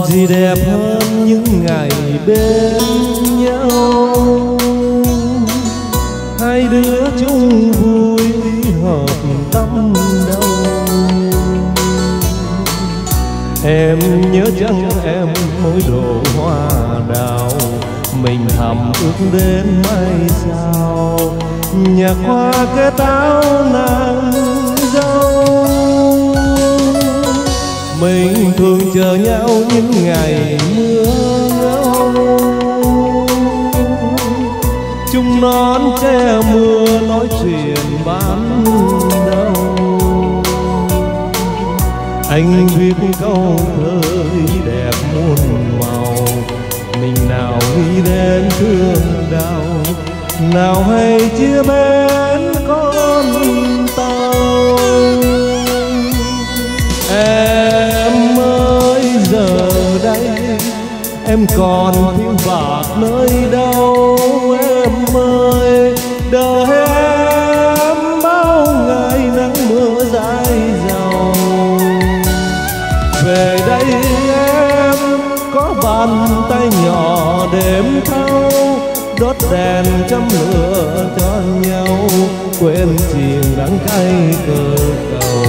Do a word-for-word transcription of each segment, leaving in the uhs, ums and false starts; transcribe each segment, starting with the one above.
gì đẹp hơn những ngày bên nhau, hai đứa chung vui hợp tâm đầu. Em nhớ chăng em mỗi độ hoa đào, mình thầm ước đến mai sau, nhạc hoa kết táo nàng dâu. Mình thường chờ nhau những ngày mưa ngâu, chung nón che mưa nói chuyện ban đầu. Anh viết câu thơ đẹp muôn màu, mình nào nghĩ đến thương đau, nào hay chia bên con tàu. Em ơi giờ đây em còn phiêu bạt nơi đâu, em ơi đời em bao ngày nắng mưa dãi dầu. Về đây em có bàn tay nhỏ đêm thâu, đốt đèn châm lửa cho nhau, quên chuyện đắng cay cờ cầu.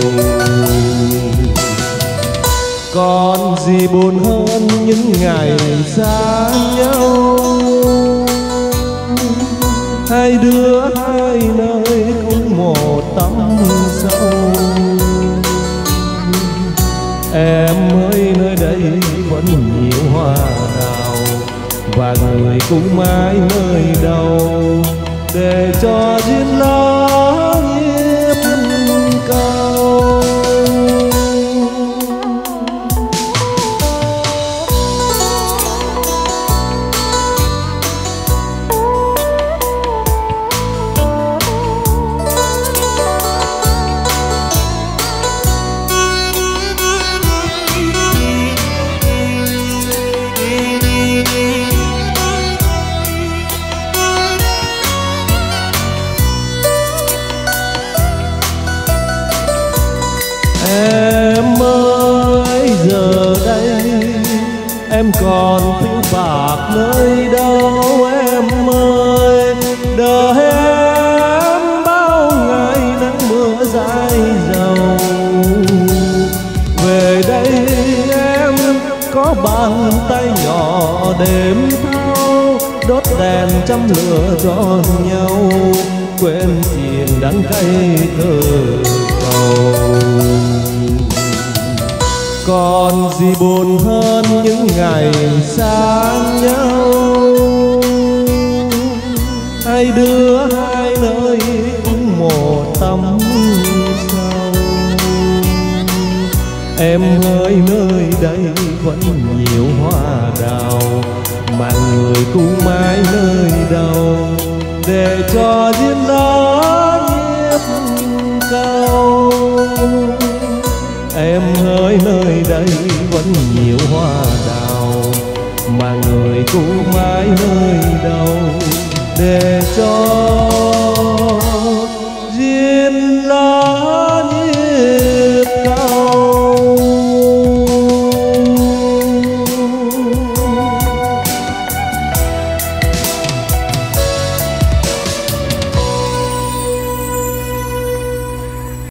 Còn gì buồn hơn những ngày xa nhau, hai đứa hai nơi cũng một tấm sâu. Em ơi nơi đây vẫn nhiều hoa đào, và người cũng mãi nơi đầu, để cho duyên lá nhiếp câu. Em ơi giờ đây em còn phiêu bạt nơi đâu, em ơi đời em bao ngày nắng mưa dãi dầu. Về đây em có bàn tay nhỏ đêm thâu, đốt đèn châm lửa cho nhau, quên chuyện đắng cay cờ cầu. Còn gì buồn hơn những ngày xa nhau, hai đứa hai nơi cũng một tấm sâu. Em ơi nơi đây vẫn nhiều hoa đào, mà người cũng mãi nơi đầu, để cho duyên lá nhiếp câu. Em ơi nơi đây vẫn nhiều hoa đào, mà người cũng mãi nơi đầu, để cho